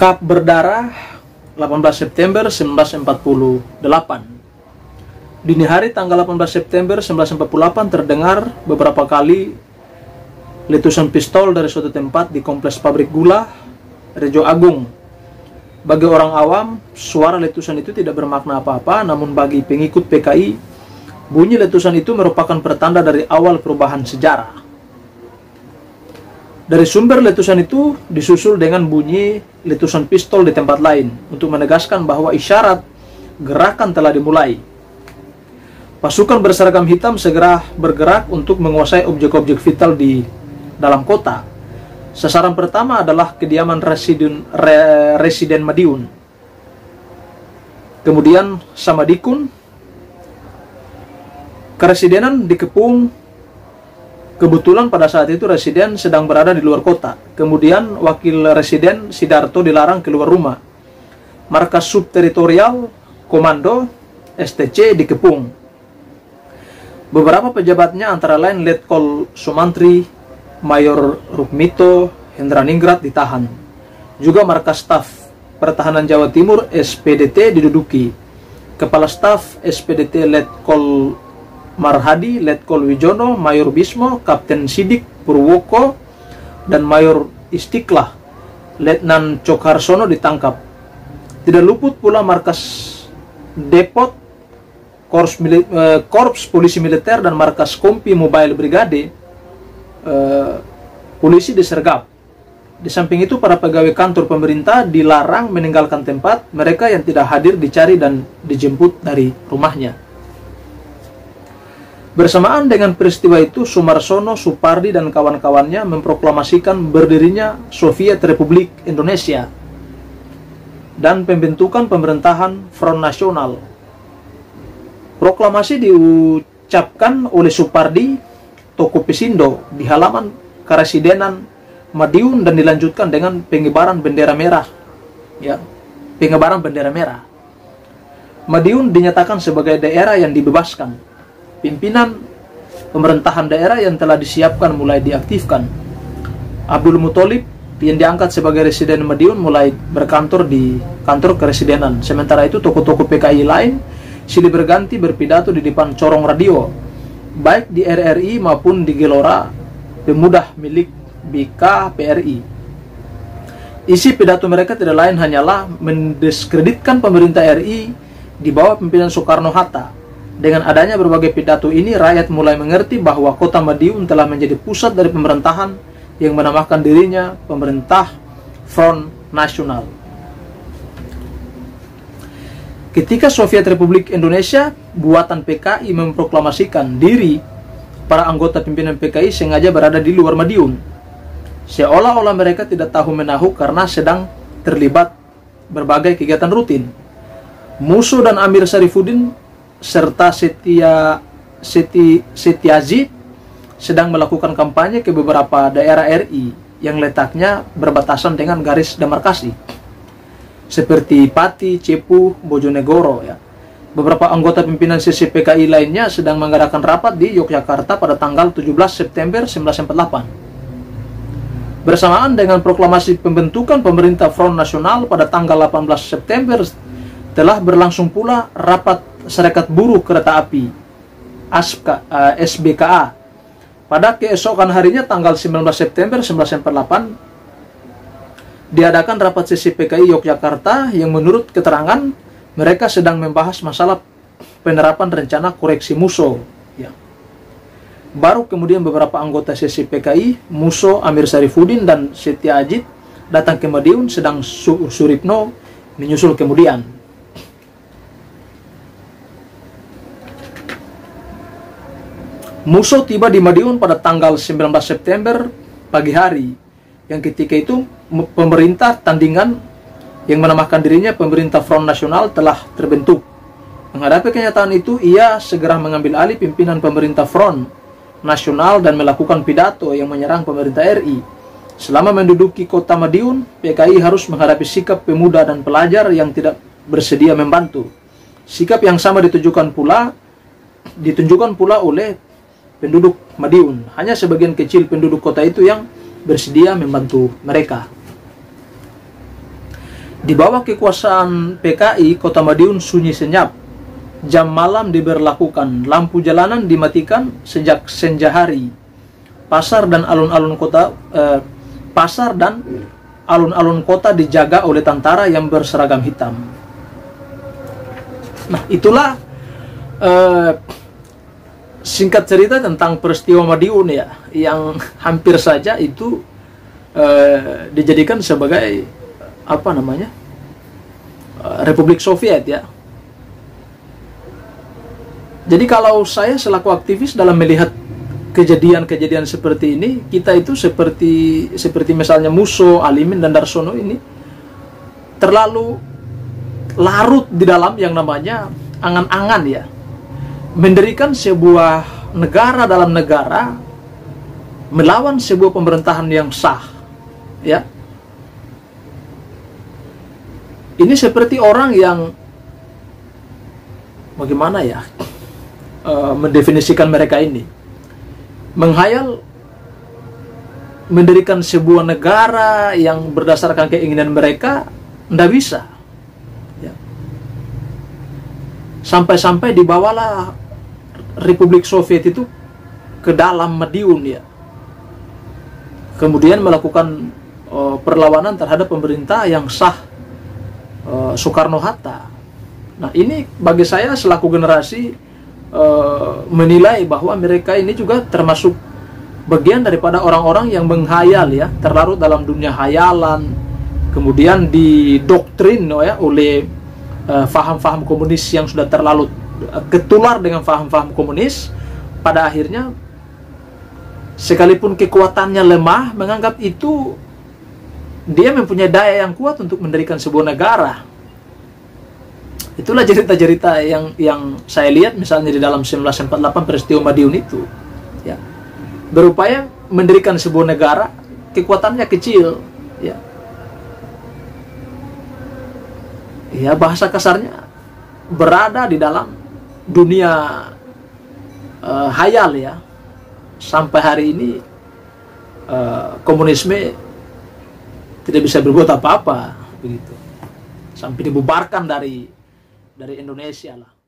Kap berdarah 18 September 1948. Dini hari tanggal 18 September 1948 terdengar beberapa kali letusan pistol dari suatu tempat di kompleks pabrik gula Rejo Agung. Bagi orang awam, suara letusan itu tidak bermakna apa-apa, namun bagi pengikut PKI, bunyi letusan itu merupakan pertanda dari awal perubahan sejarah. Dari sumber letusan itu disusul dengan bunyi letusan pistol di tempat lain untuk menegaskan bahwa isyarat gerakan telah dimulai. Pasukan berseragam hitam segera bergerak untuk menguasai objek-objek vital di dalam kota. Sasaran pertama adalah kediaman Residen Madiun. Kemudian Samadikun. Keresidenan dikepung. Kebetulan pada saat itu residen sedang berada di luar kota. Kemudian wakil residen Sidarto dilarang keluar rumah. Markas subteritorial Komando STC dikepung. Beberapa pejabatnya antara lain Letkol Sumantri, Mayor Rukmito, Hendraningrat ditahan. Juga markas staf Pertahanan Jawa Timur SPDT diduduki. Kepala staf SPDT Letkol Marhadi, Letkol Wijono, Mayor Bismo, Kapten Sidik Purwoko, dan Mayor Istiqlah, Letnan Cokharsono ditangkap. Tidak luput pula markas Depot, Korps Polisi Militer, dan markas Kompi Mobile Brigade polisi disergap. Di samping itu, para pegawai kantor pemerintah dilarang meninggalkan tempat. Mereka yang tidak hadir dicari dan dijemput dari rumahnya. Bersamaan dengan peristiwa itu, Sumarsono, Supardi, dan kawan-kawannya memproklamasikan berdirinya Soviet Republik Indonesia dan pembentukan pemerintahan Front Nasional. Proklamasi diucapkan oleh Supardi Toko Pesindo di halaman Karesidenan Madiun dan dilanjutkan dengan pengibaran bendera merah. Ya, pengibaran bendera merah. Madiun dinyatakan sebagai daerah yang dibebaskan. Pimpinan pemerintahan daerah yang telah disiapkan mulai diaktifkan. Abdul Muthalib yang diangkat sebagai residen Madiun mulai berkantor di kantor keresidenan. Sementara itu tokoh-tokoh PKI lain silih berganti berpidato di depan corong radio, baik di RRI maupun di Gelora Pemuda milik BKPRI. Isi pidato mereka tidak lain hanyalah mendiskreditkan pemerintah RI di bawah pimpinan Soekarno-Hatta. Dengan adanya berbagai pidato ini, rakyat mulai mengerti bahwa kota Madiun telah menjadi pusat dari pemerintahan yang menamakan dirinya Pemerintah Front Nasional. Ketika Soviet Republik Indonesia buatan PKI memproklamasikan diri, para anggota pimpinan PKI sengaja berada di luar Madiun. Seolah-olah mereka tidak tahu menahu karena sedang terlibat berbagai kegiatan rutin. Musso dan Amir Sarifuddin serta Setiaji sedang melakukan kampanye ke beberapa daerah RI yang letaknya berbatasan dengan garis demarkasi, seperti Pati, Cepu, Bojonegoro. Ya. Beberapa anggota pimpinan sisi PKI lainnya sedang mengadakan rapat di Yogyakarta pada tanggal 17 September 1948. Bersamaan dengan proklamasi pembentukan pemerintah Front Nasional pada tanggal 18 September telah berlangsung pula rapat Serikat Buruh Kereta Api SBKA. Pada keesokan harinya tanggal 19 September 1948 diadakan rapat sesi PKI Yogyakarta yang menurut keterangan mereka sedang membahas masalah penerapan rencana koreksi Musso. Ya. Baru kemudian beberapa anggota sesi PKI, Musso, Amir Sarifuddin, dan Setiaji datang ke Madiun, sedang Suripno menyusul kemudian. Musso tiba di Madiun pada tanggal 19 September pagi hari, yang ketika itu pemerintah tandingan yang menamakan dirinya Pemerintah Front Nasional telah terbentuk. Menghadapi kenyataan itu, ia segera mengambil alih pimpinan Pemerintah Front Nasional dan melakukan pidato yang menyerang pemerintah RI. Selama menduduki kota Madiun, PKI harus menghadapi sikap pemuda dan pelajar yang tidak bersedia membantu. Sikap yang sama ditunjukkan pula oleh penduduk Madiun. Hanya sebagian kecil penduduk kota itu yang bersedia membantu mereka. Di bawah kekuasaan PKI, kota Madiun sunyi senyap. Jam malam diberlakukan, lampu jalanan dimatikan sejak senja hari. Pasar dan alun-alun kota dijaga oleh tentara yang berseragam hitam. Nah, itulah singkat cerita tentang peristiwa Madiun ya, yang hampir saja itu dijadikan sebagai Republik Soviet ya. Jadi kalau saya selaku aktivis dalam melihat kejadian-kejadian seperti ini, kita itu seperti misalnya Musso, Alimin dan Darsono ini terlalu larut di dalam yang namanya angan-angan ya, mendirikan sebuah negara dalam negara, melawan sebuah pemerintahan yang sah ya. Ini seperti orang yang bagaimana ya mendefinisikan mereka ini, menghayal mendirikan sebuah negara yang berdasarkan keinginan mereka, tidak bisa ya. Sampai-sampai dibawalah Republik Soviet itu ke dalam Madiun ya, kemudian melakukan perlawanan terhadap pemerintah yang sah, Soekarno-Hatta. Nah, ini bagi saya selaku generasi menilai bahwa mereka ini juga termasuk bagian daripada orang-orang yang menghayal ya, terlarut dalam dunia hayalan, kemudian didoktrin ya, oleh faham-faham komunis yang sudah terlalu ketular dengan faham-faham komunis. Pada akhirnya sekalipun kekuatannya lemah, menganggap itu dia mempunyai daya yang kuat untuk mendirikan sebuah negara. Itulah cerita-cerita yang saya lihat misalnya di dalam 1948 peristiwa Madiun itu ya, berupaya mendirikan sebuah negara, kekuatannya kecil ya. Ya, bahasa kasarnya berada di dalam dunia hayal ya. Sampai hari ini komunisme tidak bisa berbuat apa-apa begitu, sampai dibubarkan dari Indonesia lah.